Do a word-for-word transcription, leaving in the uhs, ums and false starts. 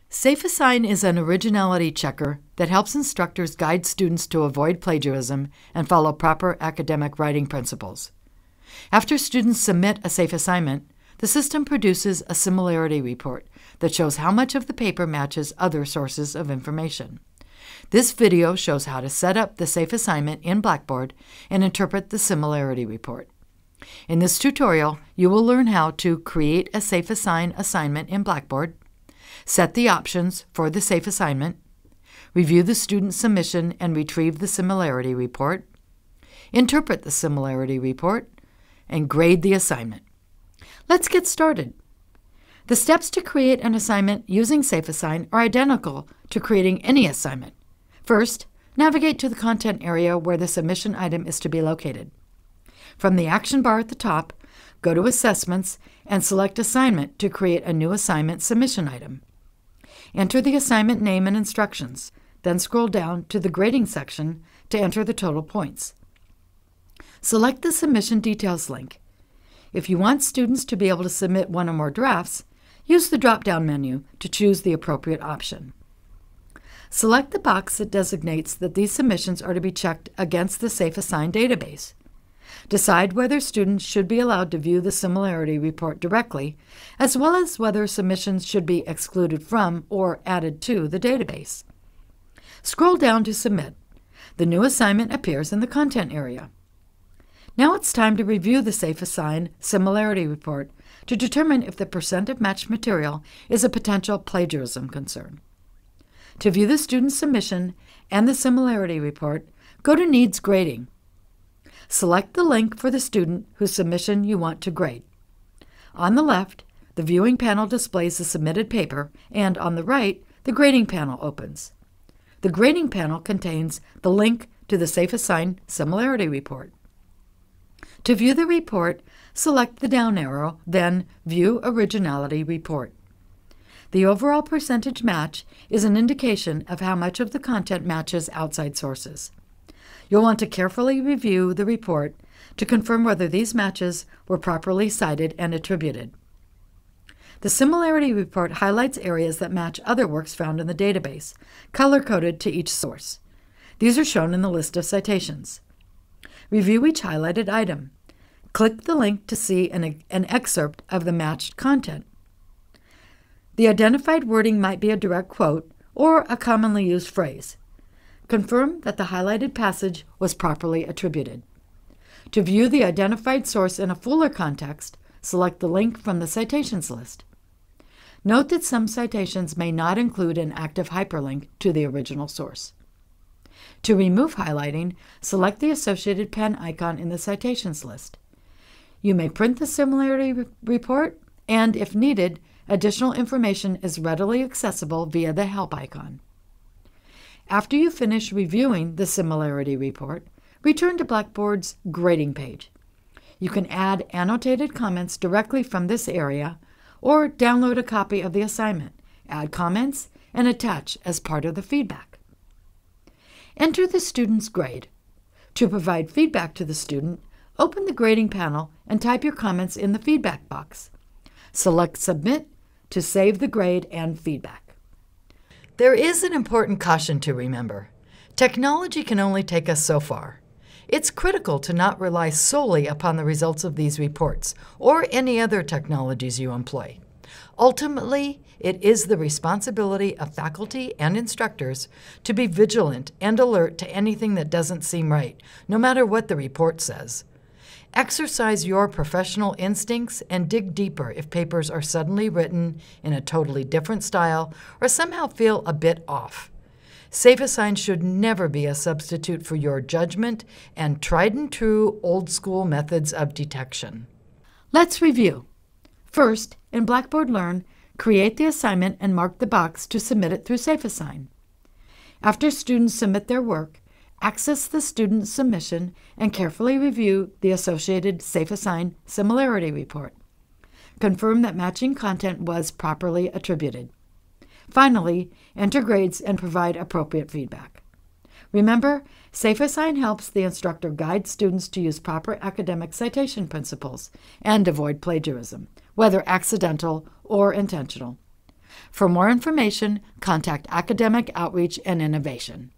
SafeAssign is an originality checker that helps instructors guide students to avoid plagiarism and follow proper academic writing principles. After students submit a safe assignment, the system produces a similarity report that shows how much of the paper matches other sources of information. This video shows how to set up the safe assignment in Blackboard and interpret the similarity report. In this tutorial, you will learn how to create a SafeAssign assignment in Blackboard, set the options for the safe assignment, review the student submission and retrieve the similarity report, interpret the similarity report, and grade the assignment. Let's get started. The steps to create an assignment using SafeAssign are identical to creating any assignment. First, navigate to the content area where the submission item is to be located. From the action bar at the top, go to Assessments and select Assignment to create a new assignment submission item. Enter the assignment name and instructions, then scroll down to the grading section to enter the total points. Select the Submission Details link. If you want students to be able to submit one or more drafts, use the drop-down menu to choose the appropriate option. Select the box that designates that these submissions are to be checked against the SafeAssign database. Decide whether students should be allowed to view the similarity report directly, as well as whether submissions should be excluded from or added to the database. Scroll down to Submit. The new assignment appears in the content area. Now it's time to review the SafeAssign similarity report to determine if the percent of matched material is a potential plagiarism concern. To view the student submission and the similarity report, go to Needs Grading. Select the link for the student whose submission you want to grade. On the left, the viewing panel displays the submitted paper, and on the right, the grading panel opens. The grading panel contains the link to the SafeAssign similarity report. To view the report, select the down arrow, then View Originality Report. The overall percentage match is an indication of how much of the content matches outside sources. You'll want to carefully review the report to confirm whether these matches were properly cited and attributed. The similarity report highlights areas that match other works found in the database, color-coded to each source. These are shown in the list of citations. Review each highlighted item. Click the link to see an, an excerpt of the matched content. The identified wording might be a direct quote or a commonly used phrase. Confirm that the highlighted passage was properly attributed. To view the identified source in a fuller context, select the link from the citations list. Note that some citations may not include an active hyperlink to the original source. To remove highlighting, select the associated pen icon in the citations list. You may print the similarity re- report, and if needed, additional information is readily accessible via the help icon. After you finish reviewing the similarity report, return to Blackboard's grading page. You can add annotated comments directly from this area or download a copy of the assignment, add comments, and attach as part of the feedback. Enter the student's grade. To provide feedback to the student, open the grading panel and type your comments in the feedback box. Select Submit to save the grade and feedback. There is an important caution to remember. Technology can only take us so far. It's critical to not rely solely upon the results of these reports or any other technologies you employ. Ultimately, it is the responsibility of faculty and instructors to be vigilant and alert to anything that doesn't seem right, no matter what the report says. Exercise your professional instincts and dig deeper if papers are suddenly written in a totally different style or somehow feel a bit off. SafeAssign should never be a substitute for your judgment and tried and true old-school methods of detection. Let's review. First, in Blackboard Learn, create the assignment and mark the box to submit it through SafeAssign. After students submit their work, access the student submission and carefully review the associated SafeAssign similarity report. Confirm that matching content was properly attributed. Finally, enter grades and provide appropriate feedback. Remember, SafeAssign helps the instructor guide students to use proper academic citation principles and avoid plagiarism, whether accidental or intentional. For more information, contact Academic Outreach and Innovation.